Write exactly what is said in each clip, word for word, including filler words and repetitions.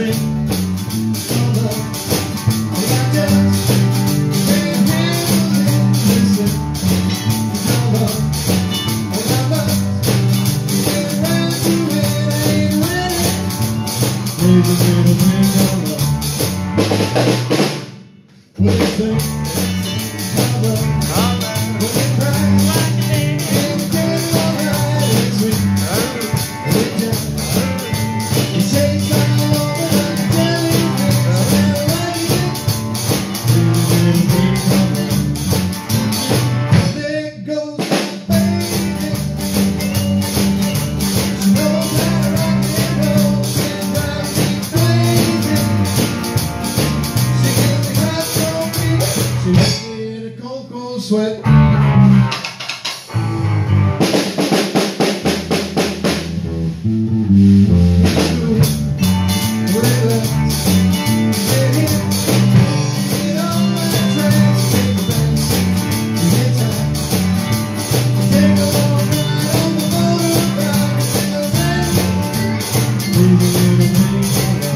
swing. We got just can't handle it. Listen, come on, we got love. Get around to it, ain't winning. Leave a little thing on love. What do you think? Come on, we can cry. It's getting alright. It's sweet. It's down. It takes like a woman, I'm telling you, it's better like it. Leave a little thing on love. There goes my baby. She knows how to rock and roll. She drives me crazy. She gets me hot so deep. She makes me in a cold, cold sweat. Relax, get in, get on my tracks, take a backseat, get time. Take a long ride on the motorbike, and then leave a little thing on love.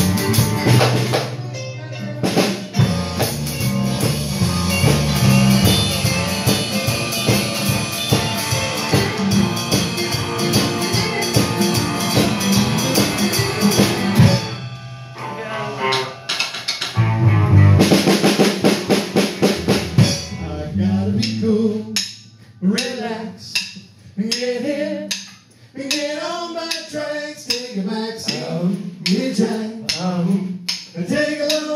I gotta be cool, relax, get in, get on my tracks, take a backseat, get time, take a look.